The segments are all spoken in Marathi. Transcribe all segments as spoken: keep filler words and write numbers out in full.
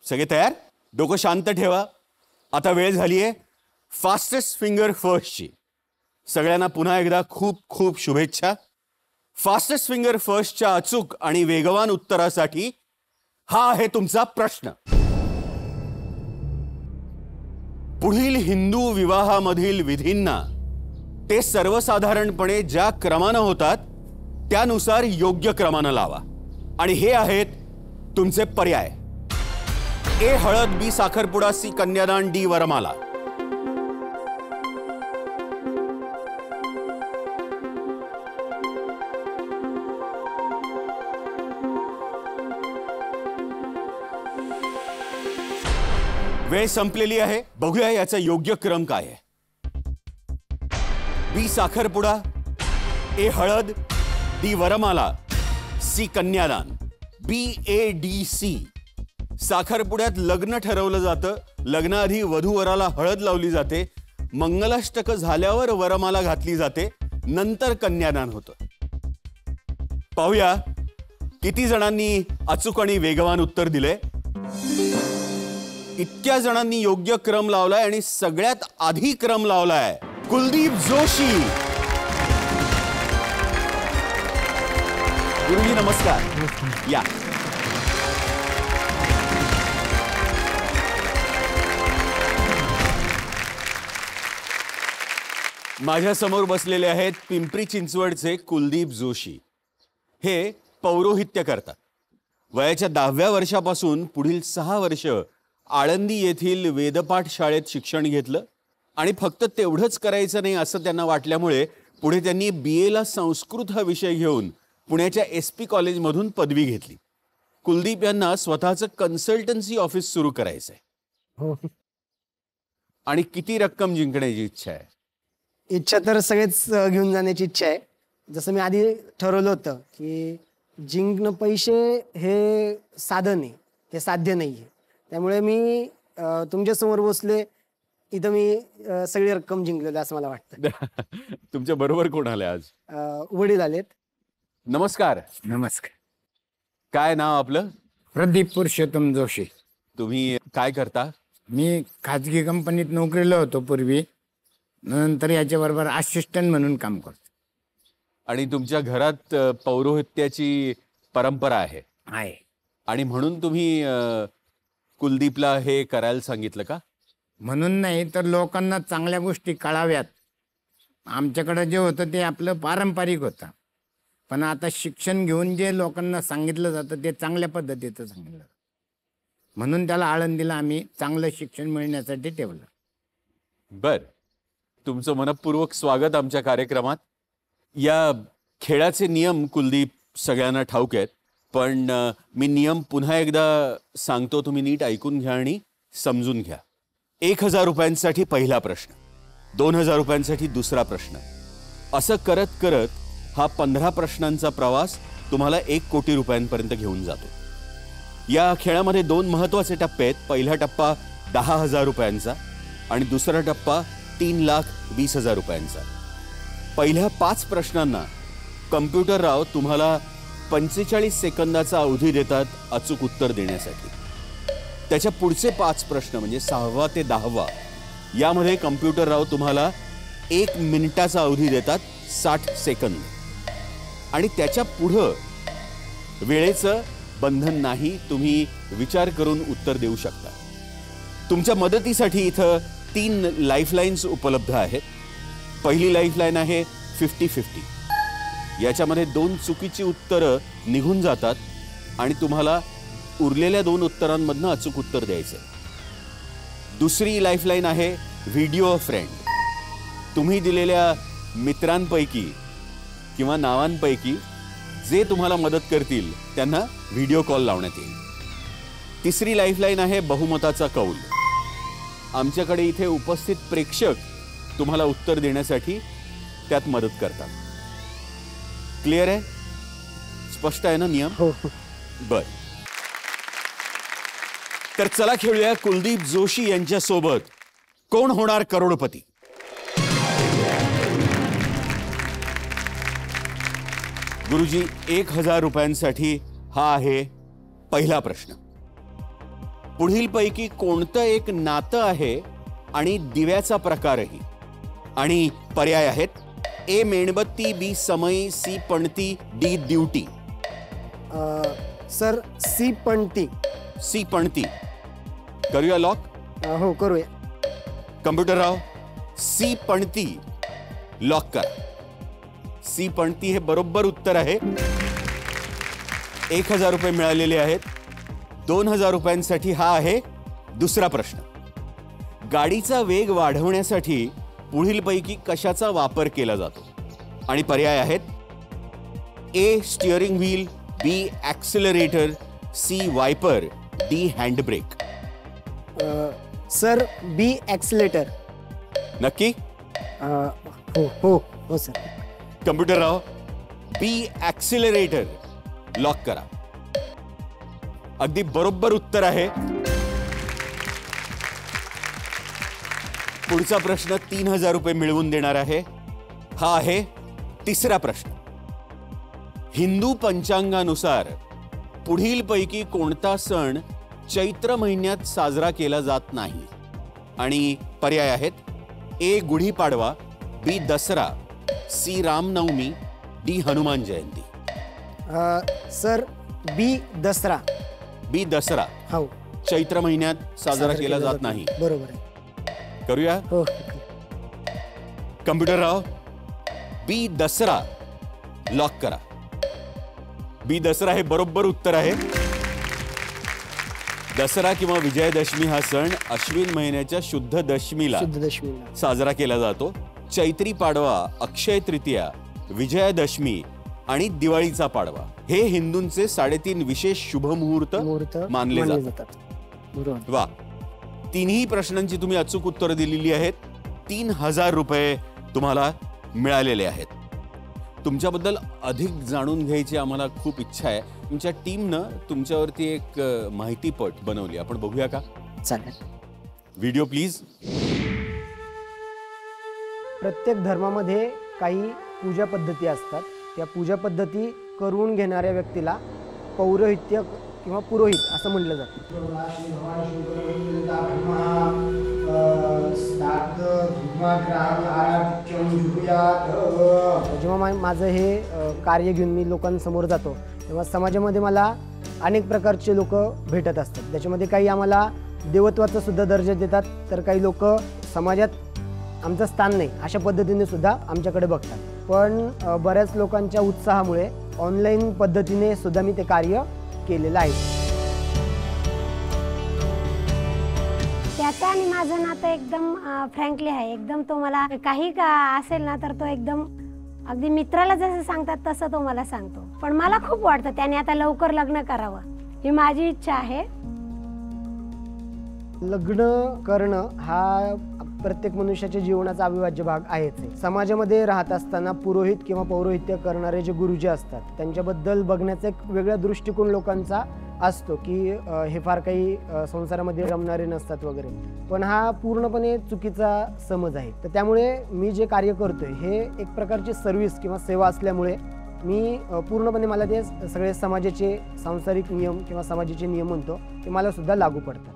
सगळे तयार? डोकं शांत ठेवा. आता वेळ झाली आहे फास्टेस्ट फिंगर फर्स्टची. सगळ्यांना पुन्हा एकदा खूप खूप शुभेच्छा. फास्टेस्ट फिंगर फर्स्टच्या अचूक आणि वेगवान उत्तरासाठी हा आहे तुमचा प्रश्न. पुढील हिंदू विवाहामधील विधींना ते सर्वसाधारणपणे ज्या क्रमानं होतात त्यानुसार योग्य क्रमानं लावा. आणि हे आहेत तुमचे पर्याय. ए हळद, बी साखरपुडा, सी कन्यादान, डी वरमाला. वेळ संपलेली आहे. बघूया याचा योग्य क्रम काय आहे. बी साखरपुडा, ए हळद, डी वरमाला, सी कन्यादान. बी ए डी सी. साखरपुड्यात लग्न ठरवलं जातं. लग्नाआधी वधूवराला हळद लावली जाते. मंगलाष्टक झाल्यावर वरमाला घातली जाते. नंतर कन्यादान होतं. पाहूया किती जणांनी अचूक आणि वेगवान उत्तर दिले. इतक्या जणांनी योग्य क्रम लावलाय आणि सगळ्यात आधी क्रम लावलाय कुलदीप जोशी. गुरुजी नमस्कार. या माझ्या समोर बसलेले आहेत पिंपरी चिंचवडचे कुलदीप जोशी. हे पौरोहित्य करतात. वयाच्या दहाव्या वर्षापासून पुढील सहा वर्ष आळंदी येथील वेदपाठ शाळेत शिक्षण घेतलं आणि फक्त तेवढंच करायचं नाही असं त्यांना वाटल्यामुळे पुढे त्यांनी बी एला संस्कृत हा विषय घेऊन पुण्याच्या एस पी कॉलेजमधून पदवी घेतली. कुलदीप यांना स्वतःचं कन्सल्टन्सी ऑफिस सुरू करायचंय. हो. आणि किती रक्कम जिंकण्याची इच्छा आहे? इच्छा तर सगळेच घेऊन जाण्याची इच्छा आहे. जसं मी आधी ठरवलं होतं की जिंकणं पैसे हे साधन आहे, हे साध्य नाही आहे. त्यामुळे मी तुमच्या समोर बसले इथं मी सगळी रक्कम जिंकलेली असं मला वाटतं. तुमच्या बरोबर कोण आले आज? वडील आलेत. नमस्कार. नमस्कार. काय नाव आपलं? प्रदीप पुरुषोत्तम जोशी. तुम्ही काय करता? मी खाजगी कंपनीत नोकरीला होतो पूर्वी. नंतर याच्याबरोबर असिस्टंट म्हणून काम करतो. आणि तुमच्या घरात पौरोहित्याची परंपरा आहे? आहे. आणि म्हणून तुम्ही कुलदीपला हे करायला सांगितलं का? म्हणून नाही तर लोकांना चांगल्या गोष्टी कळाव्यात. आमच्याकडे जे होतं ते आपलं पारंपरिक होतं. पण आता शिक्षण घेऊन जे लोकांना सांगितलं जातं ते चांगल्या पद्धतीचं सांगितलं जातं. म्हणून त्याला आळंदीला आम्ही चांगलं शिक्षण मिळण्यासाठी ठेवलं. बर. तुमचं मनपूर्वक स्वागत आमच्या कार्यक्रमात. या खेळाचे नियम कुलदीप सगळ्यांना ठाऊक आहेत, पण मी नियम पुन्हा एकदा सांगतो, तुम्ही नीट ऐकून घ्या आणि समजून घ्या. एक हजार रुपयांसाठी पहिला प्रश्न, दोन हजार रुपयांसाठी दुसरा प्रश्न, असं करत करत हा पंधरा प्रश्नांचा प्रवास तुम्हाला एक कोटी रुपयांपर्यंत घेऊन जातो. या खेळामध्ये दोन महत्त्वाचे टप्पे आहेत. पहिला टप्पा दहा हजार रुपयांचा आणि दुसरा टप्पा तीन लाख वीस हजार रुपयांचा. पहिल्या पाच प्रश्नांना कम्प्युटरराव तुम्हाला पंचेचाळीस सेकंदाचा अवधी देतात अचूक उत्तर देण्यासाठी. त्याच्या पुढचे पाच प्रश्न म्हणजे सहावा ते दहावा यामध्ये कम्प्युटरराव तुम्हाला एक मिनिटाचा अवधी देतात, साठ सेकंद. आणि त्याच्या पुढं वेळेचं बंधन नाही, तुम्ही विचार करून उत्तर देऊ शकता. तुमच्या मदतीसाठी इथं तीन लाईफलाईन्स उपलब्ध आहेत. पहिली लाईफलाईन आहे फिफ्टी फिफ्टी. याच्यामध्ये दोन चुकीची उत्तरं निघून जातात आणि तुम्हाला उरलेल्या दोन उत्तरांमधनं अचूक उत्तर द्यायचं. दुसरी लाईफलाईन आहे व्हिडिओ फ्रेंड. तुम्ही दिलेल्या मित्रांपैकी किंवा नावांपैकी जे तुम्हाला मदत करतील त्यांना व्हिडिओ कॉल लावण्यात येईल. तिसरी लाईफलाईन आहे बहुमताचा कौल. आमच्याकडे इथे उपस्थित प्रेक्षक तुम्हाला उत्तर देण्यासाठी त्यात मदत करतात. क्लिअर आहे? स्पष्ट आहे ना नियम? हो. बर. तर चला खेळूया कुलदीप जोशी यांच्या सोबत कोण होणार करोडपती. गुरुजी, एक हजार रुपयांसाठी हा आहे पहिला प्रश्न. पुढीलपैकी कोणतं एक नातं आहे आणि दिव्याचा प्रकारही? आणि पर्याय आहेत ए मेणबत्ती, बी समई, सी पणती, डी ड्युटी. सर सी पणती. सी पणती करूया लॉक? अ, हो करूया. कम्प्युटर राव, सी पणती लॉक करा. सी पणती हे बरोबर उत्तर आहे. एक हजार रुपये मिळालेले आहेत. दोन हजार रुपयांसाठी हा आहे दुसरा प्रश्न. गाडीचा वेग वाढवण्यासाठी पुढीलपैकी कशाचा वापर केला जातो? आणि पर्याय आहेत A steering wheel, B accelerator, C wiper, D handbrake. Sir B accelerator. नक्की? हो हो हो सर. कम्प्युटर राव, बी ॲक्सिलरेटर लॉक करा. अगदी बरोबर उत्तर आहे. पुढचा प्रश्न तीन हजार रुपये मिळवून देणार आहे. हा आहे तिसरा प्रश्न. हिंदू पंचांगानुसार पुढीलपैकी कोणता सण चैत्र महिन्यात साजरा केला जात नाही? आणि पर्याय आहेत A Gudhi Padwa, B Dasara, C Ram Navami, D Hanuman Jayanti. Sir B Dasara. B Dasara हो. चैत्र महिन्यात साजरा केला जात नाही. बरोबर आहे. करूया? हो. कम्प्युटर राव, बी दसरा लॉक करा. बी दसरा हे बरोबर उत्तर आहे. दसरा किंवा विजयादशमी हा सण अश्विन महिन्याच्या शुद्ध दशमीला शुद्ध दशमीला साजरा केला जातो. चैत्री पाडवा, अक्षय तृतीया, विजयादशमी आणि दिवाळीचा पाडवा हे हिंदूंचे साडेतीन विशेष शुभ मुहूर्त मुहूर्त मानले मानले जातात. जातात. बरोबर. वा, तिन्ही प्रश्नांची तुम्ही अचूक उत्तरं दिलेली आहेत. तीन हजार रुपये तुम्हाला मिळालेले आहेत. तुमच्याबद्दल अधिक जाणून घ्यायची आम्हाला खूप इच्छा आहे. तुमच्या टीमनं तुमच्यावरती एक अ, माहितीपट बनवली. आपण बघूया का? चालेल. Video please. प्रत्येक धर्मामध्ये काही पूजा पद्धती असतात. त्या पूजा पद्धती करून घेणाऱ्या व्यक्तीला पौरोहित्य किंवा पुरोहित असं म्हटलं जातं. जेव्हा मा माझं हे अ, कार्य घेऊन मी लोकांसमोर जातो तेव्हा समाजामध्ये मला अनेक प्रकारचे लोक भेटत असतात. त्याच्यामध्ये काही आम्हाला देवत्वाचा सुद्धा दर्जा देतात, तर काही लोक समाजात आमचं स्थान नाही अशा पद्धतीने सुद्धा आमच्याकडे बघतात. पण अ, बऱ्याच लोकांच्या उत्साहामुळे ऑनलाईन पद्धतीने सुद्धा मी ते कार्य केलेलं आहे. त्याचं आणि माझं नातं एकदम फ्रँकली आहे. एकदम तो मला काही का असेल ना तर तो एकदम अगदी मित्राला जसं सांगतात तसं तो मला सांगतो. पण मला खूप वाटतं त्याने आता लवकर लग्न करावं ही माझी इच्छा आहे. लग्न करणं हा प्रत्येक मनुष्याच्या जीवनाचा अविभाज्य भाग आहेच आहे. समाजामध्ये राहत असताना पुरोहित किंवा पौरोहित्य करणारे जे गुरुजी असतात त्यांच्याबद्दल बघण्याचा एक वेगळा दृष्टिकोन लोकांचा असतो की अ, हे फार काही अ, संसारामध्ये रमणारे नसतात वगैरे. पण हा पूर्णपणे चुकीचा समज आहे. तर त्यामुळे मी जे कार्य करतोय हे एक प्रकारची सर्व्हिस किंवा सेवा असल्यामुळे मी अ, पूर्णपणे मला ते सगळे समाजाचे सांसारिक नियम किंवा समाजाचे नियम म्हणतो ते मला सुद्धा लागू पडतात.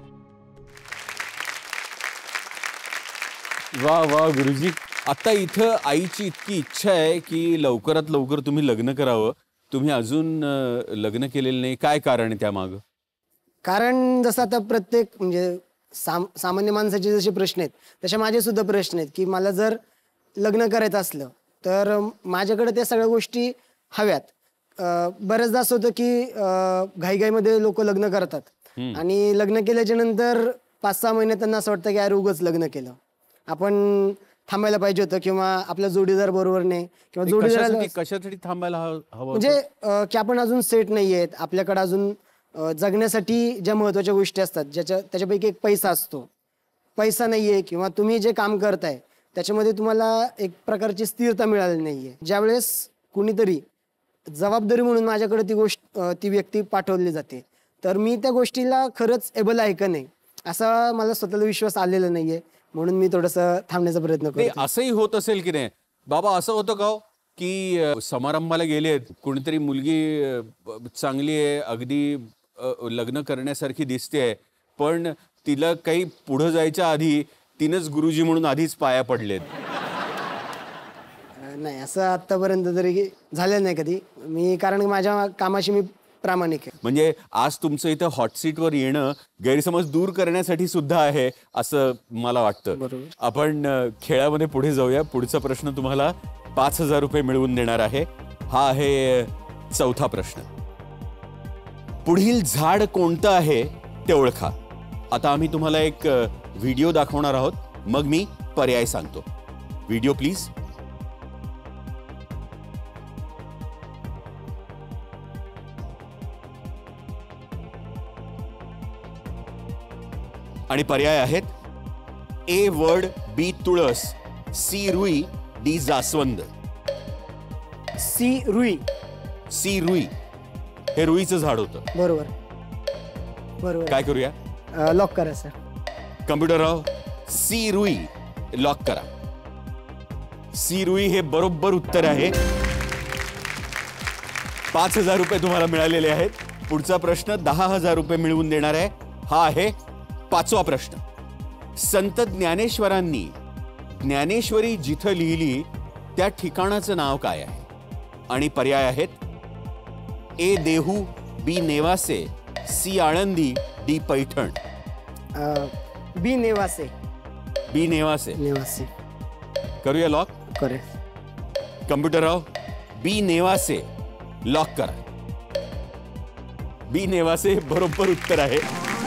वा वा गुरुजी, आता इथं आईची इतकी इच्छा आहे की लवकरात लवकर तुम्ही लग्न करावं. तुम्ही अजून अ, लग्न केलेलं नाही. काय कारण आहे त्यामागं? कारण जसं आता प्रत्येक म्हणजे साम सामान्य माणसाचे जसे प्रश्न आहेत तसे माझे सुद्धा प्रश्न आहेत की मला जर लग्न करायचं असलं तर माझ्याकडे त्या सगळ्या गोष्टी हव्यात. अ, बऱ्याचदा असं होतं की अ, घाईघाईमध्ये लोक लग्न करतात आणि लग्न केल्याच्या नंतर पाच सहा महिन्यात त्यांना असं वाटतं की यार उगाच लग्न केलं, आपण थांबायला पाहिजे होतं किंवा आपला जोडीदार बरोबर नाही किंवा जोडीदार कशासाठी कशासाठी थांबायला हवं हवं म्हणजे अ, की आपण अजून सेट नाही आहेत. आपल्याकडे अजून अ, जगण्यासाठी ज्या महत्त्वाच्या गोष्टी असतात ज्याच्या त्याच्यापैकी एक पैसा असतो. पैसा नाही आहे किंवा तुम्ही जे काम करताय त्याच्यामध्ये तुम्हाला एक प्रकारची स्थिरता मिळाली नाही आहे. ज्यावेळेस कुणीतरी जबाबदारी म्हणून माझ्याकडे ती गोष्ट अ, ती व्यक्ती पाठवली जाते तर मी त्या गोष्टीला खरंच एबल आहे का नाही असा मला स्वतःला विश्वास आलेला नाही आहे. म्हणून मी थोडंसं थांबण्याचा प्रयत्न नाही, करतो. असंही होत असेल की नाही बाबा? असं होतं का हो की अ, समारंभाला गेलेत, कुणीतरी मुलगी अ, ब- चांगली आहे, अगदी अ, लग्न करण्यासारखी दिसते, पण तिला काही पुढे जायच्या आधी तिनंच गुरुजी म्हणून आधीच पाया पडलेत. अं, नाही असं आतापर्यंत तरी झालं नाही कधी मी, कारण माझ्या कामाशी मी प्रामाणिक आहे. म्हणजे आज तुमचं इथं हॉट सीटवर येणं गैरसमज दूर करण्यासाठी सुद्धा आहे असं मला वाटतं. बरोबर. आपण अ, खेळामध्ये पुढे जाऊया. पुढचा प्रश्न तुम्हाला पाच हजार रुपये मिळवून देणार आहे. हा आहे चौथा प्रश्न. पुढील झाड कोणतं आहे ते ओळखा. आता आम्ही तुम्हाला एक अ, व्हिडिओ दाखवणार आहोत, मग मी पर्याय सांगतो. Video please. आणि पर्याय आहेत ए वड, बी तुळस, सी रुई, डी जास्वंद. सी रुई. सी रुई हे रुईचं झाड होतं. बरोबर बरोबर. काय करूया? अं, लॉक करा सर. कम्प्युटर राव, सी रुई लॉक करा. सी रुई हे बरोबर उत्तर आहे. पाच हजार रुपये तुम्हाला मिळालेले आहेत. पुढचा प्रश्न दहा हजार रुपये मिळवून देणार आहे. हा आहे पाचवा प्रश्न. संत ज्ञानेश्वरांनी ज्ञानेश्वरी जिथं लिहिली त्या ठिकाणाचं नाव काय आहे? आणि पर्याय आहेत A Dehu, B Newase, C Alandi, D Paithan. अं, बी नेवासे. बी नेवासे नेवासे करूया लॉक. करे. कम्प्युटर राव, बी नेवासे लॉक करा. बी नेवासे हे बरोबर उत्तर आहे.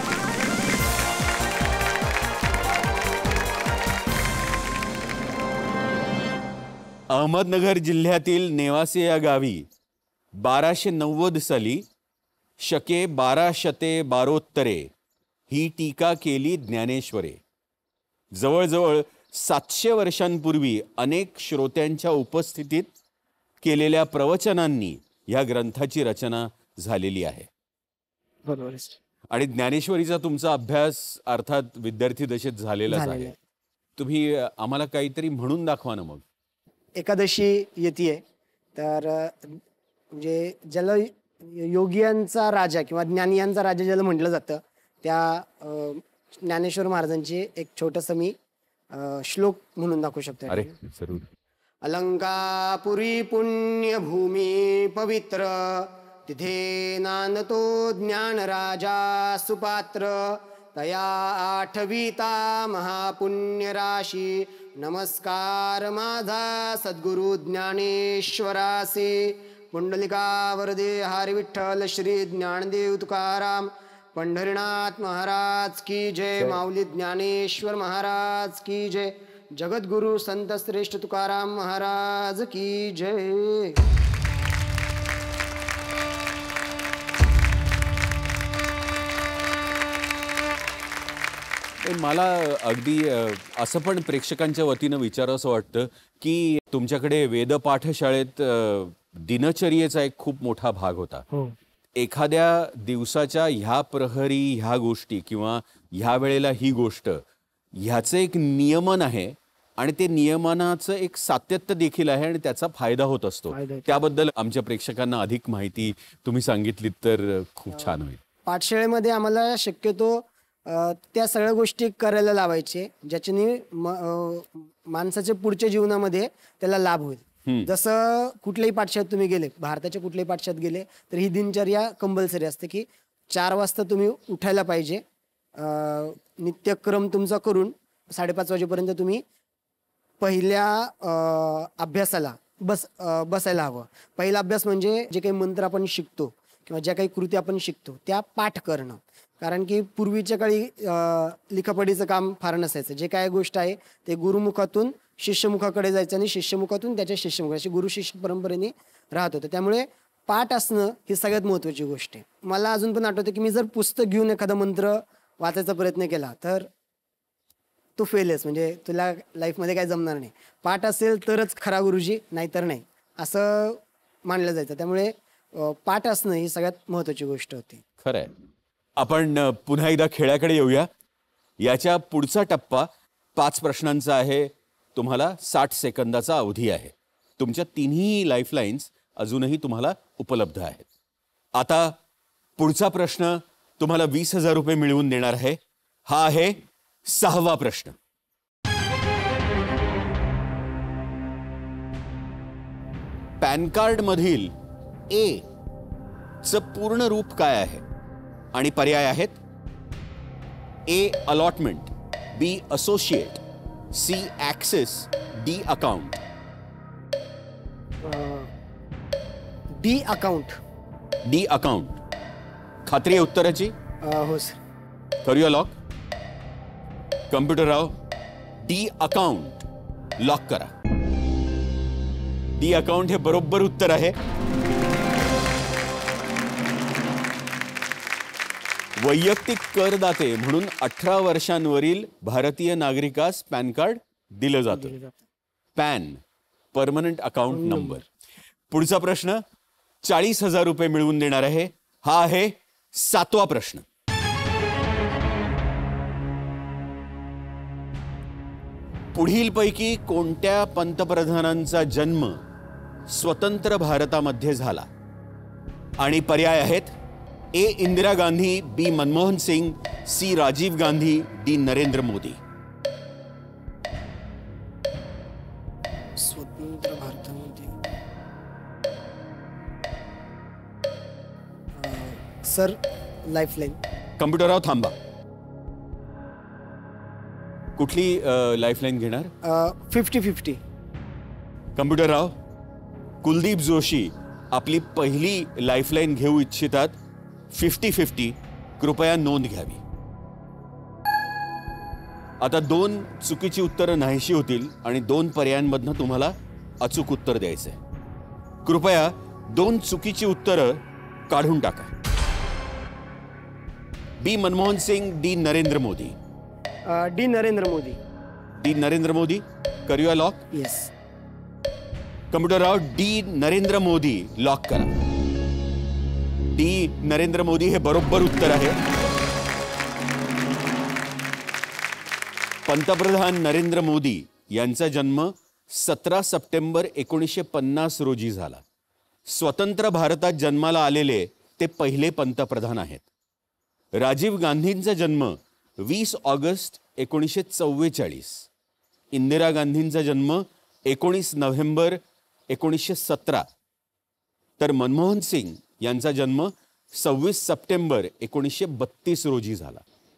अहमदनगर जिल्ह्यातील नेवासे या गावी बाराशे नव्वद साली शके बारा शते बारोत्तरे ही टीका केली ज्ञानेश्वरे. जवळजवळ सातशे वर्षांपूर्वी अनेक श्रोत्यांच्या उपस्थितीत केलेल्या प्रवचनांनी या ग्रंथाची रचना झालेली आहे. बरोबर आहे. आणि ज्ञानेश्वरीचा तुमचा अभ्यास अर्थात विद्यार्थी दशेत झालेलाच झालेला आहे. आहे. तुम्ही आम्हाला काहीतरी म्हणून दाखवा ना. मग एकादशी येते तर अं, म्हणजे ज्याला योगियांचा राजा किंवा ज्ञानियांचा राजा ज्याला म्हटलं जातं त्या अं, ज्ञानेश्वर महाराजांची एक छोटंसं मी अं, श्लोक म्हणून दाखवू शकतो. अरे जरूर. अलंकापुरी पुण्यभूमी पवित्र तिथे नांदतो ज्ञान राजा सुपात्र तया आठविता महापुण्य राशी नमस्कार माझा सद्गुरु ज्ञानेश्वरासी. पुंडलिका वरदे हरी विठ्ठल श्री ज्ञानदेव तुकाराम पंढरीनाथ महाराज की जय. माऊली ज्ञानेश्वर महाराज की जय. जगद्गुरु संत श्रेष्ठ तुकाराम महाराज की जय. मला अगदी अ, असं पण प्रेक्षकांच्या वतीनं विचारावंसं वाटतं की तुमच्याकडे वेदपाठशाळेत अ, दिनचर्येचा एक खूप मोठा भाग होता. एखाद्या दिवसाच्या ह्या प्रहरी ह्या गोष्टी किंवा ह्या वेळेला ही गोष्ट ह्याचं एक नियमन आहे आणि ते नियमनाचं एक सातत्य देखील आहे आणि त्याचा फायदा होत असतो. त्याबद्दल आमच्या प्रेक्षकांना अधिक माहिती तुम्ही सांगितलीत तर खूप छान होईल. पाठशाळेमध्ये आम्हाला शक्यतो अ, त्या सगळ्या गोष्टी करायला लावायचे ज्याच्याने म- अ, माणसाच्या पुढच्या जीवनामध्ये त्याला लाभ होईल. जसं कुठल्याही पाठशाळेत तुम्ही गेले, भारताच्या कुठल्याही पाठशाळेत गेले तर ही दिनचर्या कंपल्सरी असते की चार वाजता तुम्ही उठायला पाहिजे. अ, नित्यक्रम तुमचा करून साडेपाच वाजेपर्यंत तुम्ही पहिल्या अ, अभ्यासाला बस अ, बसायला हवं. पहिला अभ्यास म्हणजे जे काही मंत्र आपण शिकतो किंवा ज्या काही कृती आपण शिकतो त्या पाठ करणं. कारण की पूर्वीच्या काळी अ, लिखापडीचं काम फार नसायचं. जे काय गोष्ट आहे ते गुरुमुखातून शिष्यमुखाकडे जायचं आणि शिष्यमुखातून त्याच्या शिष्यमुखाशी गुरु शिष्य परंपरेने राहत होतं. त्यामुळे पाठ असणं ही सगळ्यात महत्त्वाची गोष्ट आहे. मला अजून पण आठवतं की मी जर पुस्तक घेऊन एखादा मंत्र वाचायचा प्रयत्न केला तर तू फेलच, म्हणजे तुला लाईफमध्ये काय जमणार नाही. पाठ असेल तरच खरा गुरुजी, नाहीतर नाही असं मानलं जायचं. त्यामुळे अ, पाठ असणं ही सगळ्यात महत्त्वाची गोष्ट होती. खरंय. आपण अ, पुन्हा एकदा खेळाकडे येऊया. याच्या पुढचा टप्पा पाच प्रश्नांचा आहे. तुम्हाला साठ सेकंदाचा अवधी आहे. तुमच्या तिन्ही लाईफलाईन्स अजूनही तुम्हाला उपलब्ध आहेत. आता पुढचा प्रश्न तुम्हाला वीस हजार रुपये मिळवून देणार आहे. हा आहे सहावा प्रश्न. पॅन कार्ड मधील ए च पूर्ण रूप काय आहे? आणि पर्याय आहेत A allotment, B associate, C access, D account. D account. D account. खात्री आहे उत्तराची? हो सर. करूया लॉक. कम्प्युटर राव, डी अकाउंट लॉक करा. डी अकाउंट हे बरोबर उत्तर आहे. वैयक्तिक करदाते म्हणून अठरा वर्षांवरील भारतीय नागरिकास पॅन कार्ड दिलं जातं. PAN permanent account number. पुढचा प्रश्न चाळीस हजार रुपये मिळवून देणार आहे. हा आहे सातवा प्रश्न. पुढीलपैकी कोणत्या पंतप्रधानांचा जन्म स्वतंत्र भारतामध्ये झाला? आणि पर्याय आहेत A Indira Gandhi, B Manmohan Singh, C Rajiv Gandhi, D Narendra Modi. स्वतंत्र भारतामध्ये सर लाईफलाईन. कम्प्युटरराव थांबा. कुठली लाईफलाईन घेणार? Fifty fifty. कम्प्युटरराव, कुलदीप जोशी आपली पहिली लाईफलाईन घेऊ इच्छितात. Fifty fifty. कृपया नोंद घ्यावी. आता दोन चुकीची उत्तरं नाहीशी होतील आणि दोन पर्यायांमधनं तुम्हाला अचूक उत्तर द्यायचंय. कृपया दोन चुकीची उत्तरं काढून टाका. B Manmohan Singh, D Narendra Modi. D Narendra Modi. D Narendra Modi. करूया लॉक. येस. कम्प्युटरराव, डी नरेंद्र मोदी लॉक करा. डी नरेंद्र मोदी हे बरोबर उत्तर आहे. पंतप्रधान नरेंद्र मोदी यांचा जन्म सतरा सप्टेंबर एकोणीसशे पन्नास रोजी झाला. स्वतंत्र भारतात जन्माला आलेले ते पहिले पंतप्रधान आहेत. राजीव गांधींचा जन्म वीस ऑगस्ट एकोणीसशे चव्वेचाळीस. इंदिरा गांधींचा जन्म एकोणीस नोव्हेंबर एकोणीसशे सतरा. तर मनमोहन सिंग यांचा जन्म सव्वीस सप्टेंबर एकोणीसशे बत्तीस रोजी झाला.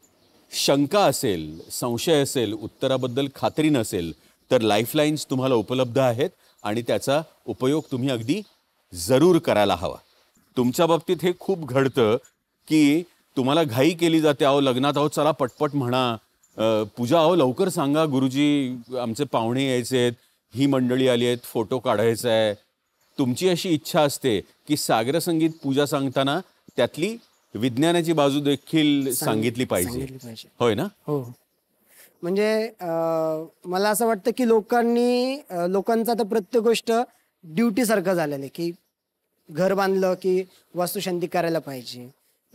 शंका असेल, संशय असेल, उत्तराबद्दल खात्री नसेल तर लाईफलाईन्स तुम्हाला उपलब्ध आहेत आणि त्याचा उपयोग तुम्ही अगदी जरूर करायला हवा. तुमच्या बाबतीत हे खूप घडतं की तुम्हाला घाई केली जाते. अहो लग्नात, अहो चला पटपट म्हणा, पूजा अहो लवकर सांगा, गुरुजी आमचे पाहुणे यायचे आहेत, ही मंडळी आली आहेत, फोटो काढायचा आहे. तुमची अशी इच्छा असते की सागर संगीत पूजा सांगताना त्यातली विज्ञानाची बाजू देखील सांगितली पाहिजे. होय ना? हो. म्हणजे मला असं वाटतं की लोकांनी लोकांचा तर प्रत्येक गोष्ट ड्युटी सारखं झालेलं आहे की घर बांधलं की वास्तुशांती करायला पाहिजे.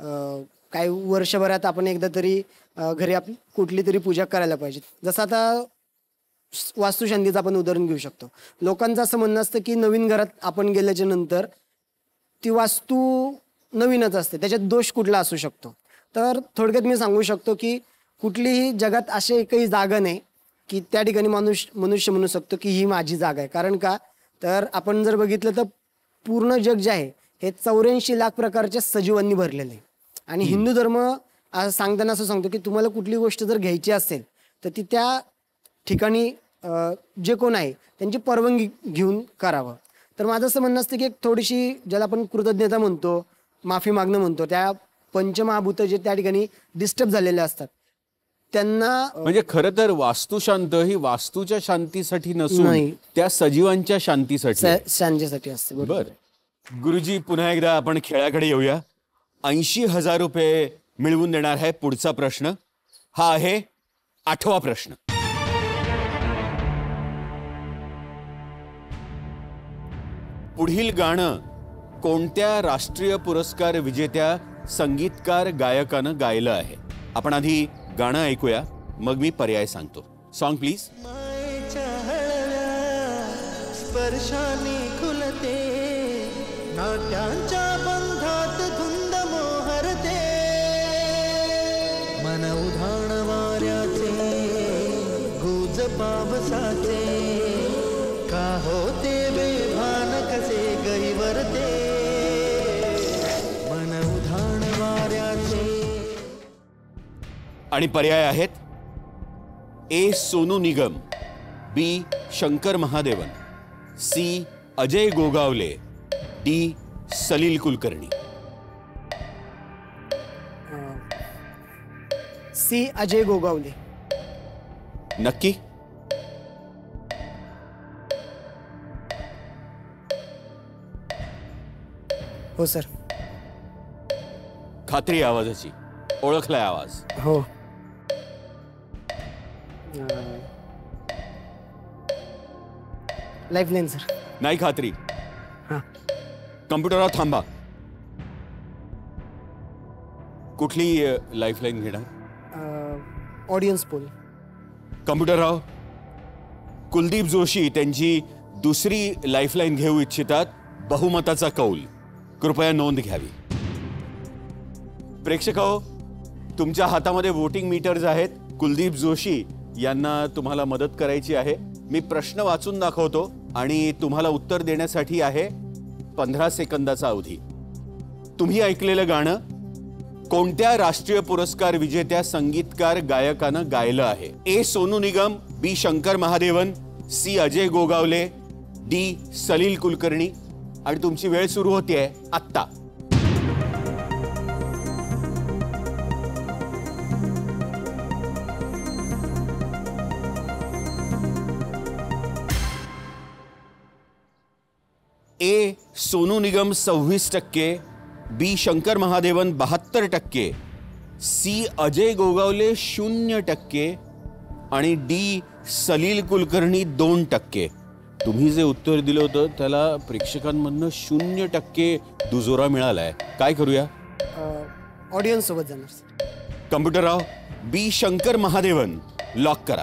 काही वर्षभरात आपण एकदा तरी घरी आपली कुठली तरी पूजा करायला पाहिजे. जसं आता वास्तुशांतीचं आपण उदाहरण घेऊ शकतो. लोकांचं असं म्हणणं असतं की नवीन घरात आपण गेल्याच्या नंतर ती वास्तू नवीनच असते, त्याच्यात दोष कुठला असू शकतो. तर थोडक्यात मी सांगू शकतो की कुठलीही जगात अशी एकही जागा नाही की त्या ठिकाणी माणूस मनुष्य म्हणू शकतो की ही माझी जागा आहे. कारण का तर आपण जर बघितलं तर पूर्ण जग जे आहे हे चौऱ्याऐंशी लाख प्रकारच्या सजीवांनी भरलेलं आहे. आणि हिंदू धर्म सांगताना असं सांगतो की तुम्हाला कुठली गोष्ट जर घ्यायची असेल तर ती त्या ठिकाणी जे कोण आहे त्यांची परवानगी घेऊन करावं. तर माझं असं म्हणणं असतं की एक थोडीशी ज्याला आपण कृतज्ञता म्हणतो, माफी मागणं म्हणतो, त्या पंचमहाभूत जे त्या ठिकाणी डिस्टर्ब झालेले असतात त्यांना, म्हणजे खरं तर वास्तुशांत ही वास्तूच्या शांतीसाठी नसून त्या सजीवांच्या शांतीसाठी शांतीसाठी असते. बरोबर. गुरुजी, पुन्हा एकदा आपण खेळाकडे येऊया. ऐंशी हजार रुपये मिळवून देणार आहे पुढचा प्रश्न. हा आहे आठवा प्रश्न. पुढील गाणं कोणत्या राष्ट्रीय पुरस्कार विजेत्या संगीतकार गायकानं गायलं आहे? आपण आधी गाणं ऐकूया, मग मी पर्याय सांगतो. Song please. स्पर्शाने खुलते नाट्यांच्या बंधात धुंद मोहरते. आणि पर्याय आहेत A Sonu Nigam, B Shankar Mahadevan, C Ajay Gogawale, D Salil Kulkarni. C Ajay Gogawale. नक्की? हो सर. खात्री आहे आवाजाची? ओळखलाय आवाज? हो. Lifeline sir. नाही खात्री? हां. कम्प्युटरवर थांबा. कुठली लाईफलाईन घेणार? Audience poll. कम्प्युटरराव, कुलदीप जोशी त्यांची दुसरी लाईफलाईन घेऊ इच्छितात. बहुमताचा कौल. कृपया नोंद घ्यावी. प्रेक्षक हो, तुमच्या हातामध्ये वोटिंग मीटर्स आहेत. कुलदीप जोशी यांना तुम्हाला मदत करायची आहे. मी प्रश्न वाचून दाखवतो आणि तुम्हाला उत्तर देण्यासाठी आहे पंधरा सेकंदाचा अवधी. तुम्ही ऐकलेलं गाणं कोणत्या राष्ट्रीय पुरस्कार विजेत्या संगीतकार गायकानं गायलं आहे? A Sonu Nigam, B Shankar Mahadevan, C Ajay Gogawale, D Salil Kulkarni. आणि तुमची वेळ सुरू होतीये आत्ता. ए सोनू निगम सव्वीस टक्के, बी शंकर महादेवन बहात्तर टक्के, सी अजय गोगावले शून्य टक्के आणि डी सलील कुलकर्णी दोन टक्के. तुम्ही जे उत्तर दिलं होतं त्याला प्रेक्षकांमधनं शून्य टक्के दुजोरा मिळालाय. काय करूया? ऑडियन्स सोबत जाणार सर. कम्प्युटरराव, बी शंकर महादेवन लॉक करा.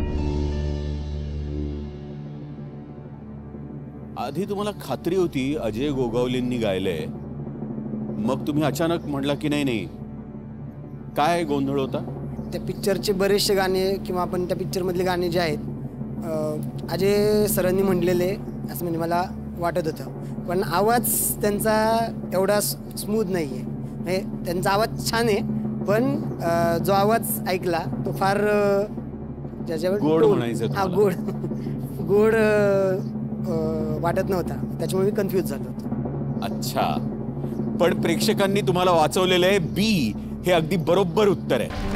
आधी तुम्हाला खात्री होती अजय गोगावलेंनी गायलंय, मग तुम्ही अचानक म्हटला की नाही नाही. काय गोंधळ होता? त्या पिक्चरचे बरेचसे गाणे किंवा आपण त्या पिक्चरमधले गाणे जे आहेत अजय सरांनी म्हटलेले असं म्हणजे मला वाटत होतं. पण आवाज त्यांचा एवढा स्मूथ नाही आहे. म्हणजे त्यांचा आवाज छान आहे, पण जो आवाज ऐकला तो फार ज्याच्यावर गोड म्हणायचं. हा गोड गोड वाटत नव्हता. त्याच्यामुळे मी कन्फ्यूज झालो होतो. अच्छा, पण प्रेक्षकांनी तुम्हाला वाचवलेलं आहे बी हे अगदी बरोबर उत्तर आहे.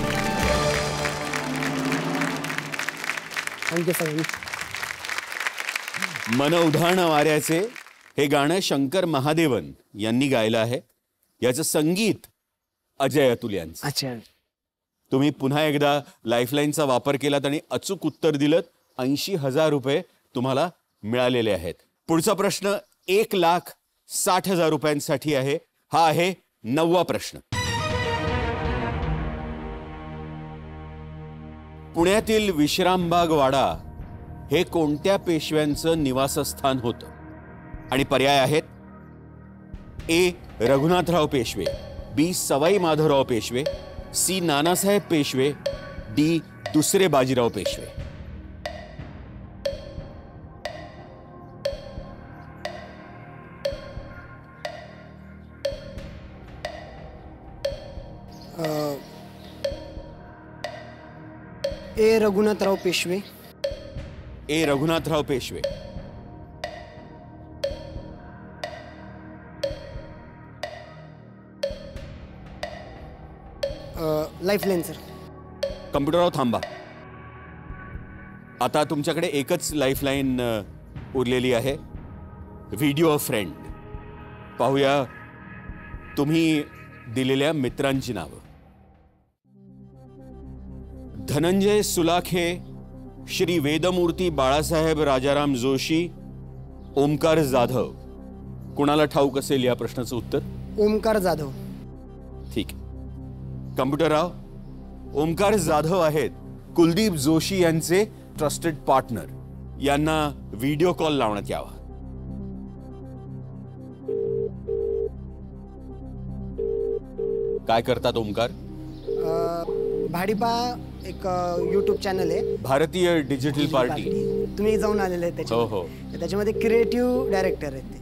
मन उधाण वाऱ्याचे हे गाणं शंकर महादेवन यांनी गायलं आहे. याचं संगीत अजय अतुल यांचं. अच्छा. तुम्ही पुन्हा एकदा लाईफलाईनचा वापर केलात आणि अचूक उत्तर दिलं. ऐंशी हजार रुपये तुम्हाला मिळालेले आहेत. पुढचा प्रश्न एक लाख साठ हजार रुपयांसाठी आहे. हा आहे नववा प्रश्न. पुण्यातील विश्रामबाग वाडा हे कोणत्या पेशव्यांचं निवासस्थान होतं? आणि पर्याय आहेत A Raghunathrao Peshwe, B Sawai Madhavrao Peshwe, C Nanasaheb Peshwe, D दुसरे Bajirao Peshwe. A Raghunathrao Peshwe. A Raghunathrao Peshwe. Lifeline sir. कम्प्युटरवर थांबा. आता तुमच्याकडे एकच लाईफलाईन उरलेली आहे, व्हिडिओ फ्रेंड. पाहूया तुम्ही दिलेल्या मित्रांची नावं. धनंजय सुलाखे, श्री वेदमूर्ती बाळासाहेब राजाराम जोशी, ओमकार जाधव. कुणाला ठाऊक असेल या प्रश्नाचं उत्तर? ओमकार जाधव. ठीक. कम्प्युटरराव, ओमकार जाधव आहेत कुलदीप जोशी यांचे ट्रस्टेड पार्टनर. यांना व्हिडिओ कॉल लावण्यात यावा. काय करतात ओमकार? भाडीपा एक यूट्यूब चॅनल आहे, भारतीय डिजिटल पार्टी. तुम्ही जाऊन आलेले आहेत हो हो. त्याच्यामध्ये क्रिएटिव्ह डायरेक्टर आहेत ते.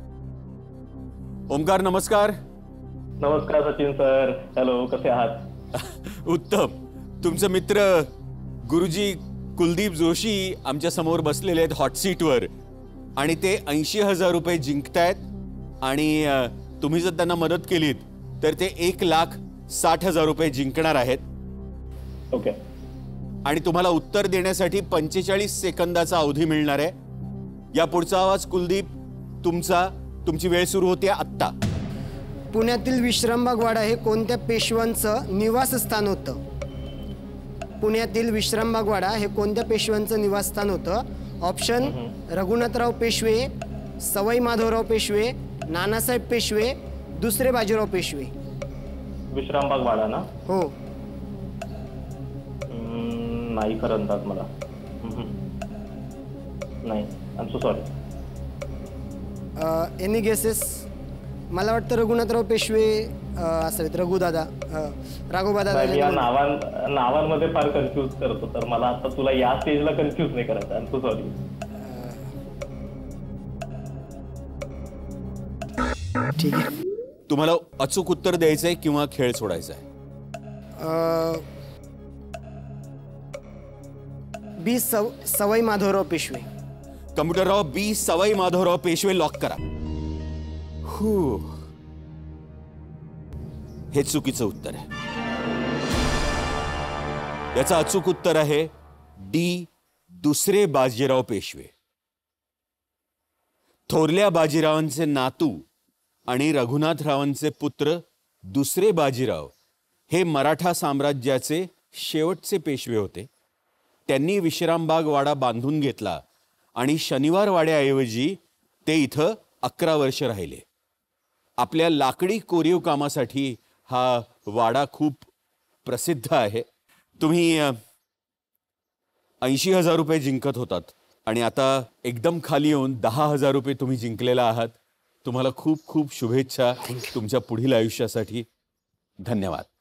ओमकार नमस्कार. नमस्कार सचिन सर. हॅलो, कसे आहात? उत्तम. तुमचे मित्र गुरुजी कुलदीप जोशी आमच्या समोर बसलेले आहेत हॉट सीटवर आणि ते ऐंशी हजार रुपये जिंकतायत आणि अ, तुम्ही जर त्यांना मदत केलीत तर ते एक लाख साठ हजार रुपये जिंकणार आहेत. ओके. आणि तुम्हाला उत्तर देण्यासाठी पंचेचाळीस सेकंदाचा अवधी मिळणार आहे. या पुढचा आवाज कुलदीप तुमचा. तुमची वेळ सुरू होते आत्ता. पुण्यातील विश्रामबाग वाडा हे कोणत्या पेशव्यांचं निवासस्थान होतं? पुण्यातील विश्रामबाग वाडा हे कोणत्या पेशव्यांचं निवासस्थान होतं? ऑप्शन रघुनाथराव पेशवे, सवाई माधवराव पेशवे, नानासाहेब पेशवे, दुसरे बाजीराव पेशवे. विश्रामबाग वाडा ना? हो. हम्म, नाही खरं अंदाज मला. हम्म. नाही, I am so sorry. Any guesses? मला वाटतं रघुनाथराव पेशवे अ, असावेत. रघुदादा अ, राघोबादा. नाही, या नावां नावांमध्ये फार कन्फ्यूज करतो, तर मला आता तुला या स्टेजला कन्फ्यूज नाही करायचं. I am so sorry. ठीक आहे. तुम्हाला अचूक उत्तर द्यायचंय किंवा खेळ सोडायचा आहे? अ, बी सव सवाई माधवराव पेशवे. कम्प्युटरराव बी सवाई माधवराव पेशवे लॉक करा. हू. हे चुकीचं उत्तर आहे. याचं अचूक उत्तर आहे डी दुसरे बाजीराव पेशवे. थोरल्या बाजीरावांचे नातू आणि रघुनाथरावांचे पुत्र दुसरे बाजीराव हे मराठा साम्राज्याचे शेवटचे पेशवे होते. त्यांनी विश्रामबाग वाडा बांधून घेतला आणि शनिवार वाड्याऐवजी ते इथं अकरा वर्ष राहिले. आपल्या लाकडी कोरीव कामासाठी हा वाडा खूप प्रसिद्ध आहे. तुम्ही ऐंशी हजार रुपये जिंकत होतात आणि आता एकदम खाली येऊन दहा हजार रुपये तुम्ही जिंकलेला आहात. तुम्हाला खूप खूप शुभेच्छा तुमच्या पुढील आयुष्यासाठी. धन्यवाद.